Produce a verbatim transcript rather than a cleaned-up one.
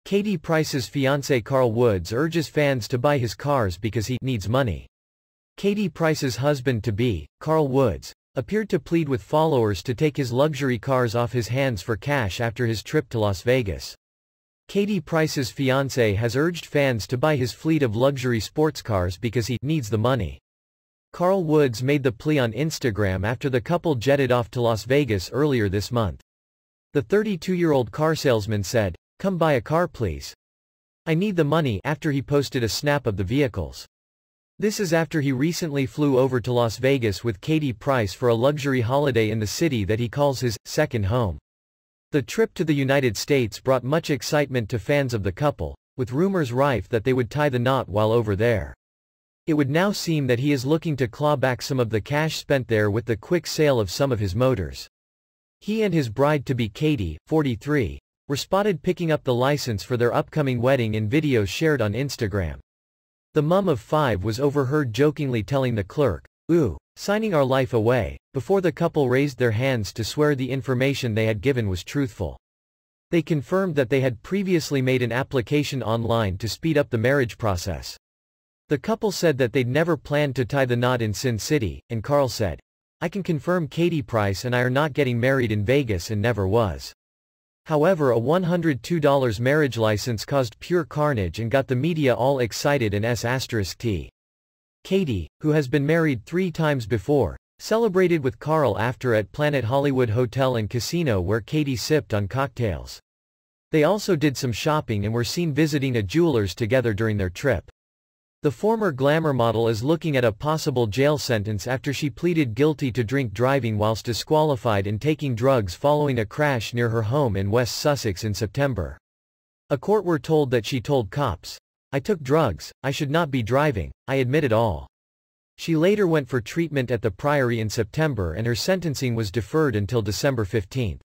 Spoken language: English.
Katie Price's fiancé Carl Woods urges fans to buy his cars because he needs money. Katie Price's husband-to-be, Carl Woods, appeared to plead with followers to take his luxury cars off his hands for cash after his trip to Las Vegas. Katie Price's fiancé has urged fans to buy his fleet of luxury sports cars because he needs the money. Carl Woods made the plea on Instagram after the couple jetted off to Las Vegas earlier this month. The thirty-two-year-old car salesman said, "Come buy a car please. I need the money," after he posted a snap of the vehicles. This is after he recently flew over to Las Vegas with Katie Price for a luxury holiday in the city that he calls his second home. The trip to the United States brought much excitement to fans of the couple, with rumors rife that they would tie the knot while over there. It would now seem that he is looking to claw back some of the cash spent there with the quick sale of some of his motors. He and his bride-to-be Katie, forty-three, were spotted picking up the license for their upcoming wedding in videos shared on Instagram. The mum of five was overheard jokingly telling the clerk, "Ooh, signing our life away," before the couple raised their hands to swear the information they had given was truthful. They confirmed that they had previously made an application online to speed up the marriage process. The couple said that they'd never planned to tie the knot in Sin City, and Carl said, "I can confirm Katie Price and I are not getting married in Vegas and never was." However, a one hundred two dollar marriage license caused pure carnage and got the media all excited and s asterisk t. Katie, who has been married three times before, celebrated with Carl after at Planet Hollywood Hotel and Casino where Katie sipped on cocktails. They also did some shopping and were seen visiting a jeweler's together during their trip. The former glamour model is looking at a possible jail sentence after she pleaded guilty to drink driving whilst disqualified and taking drugs following a crash near her home in West Sussex in September. A court were told that she told cops, "I took drugs, I should not be driving, I admit it all." She later went for treatment at the Priory in September and her sentencing was deferred until December fifteenth.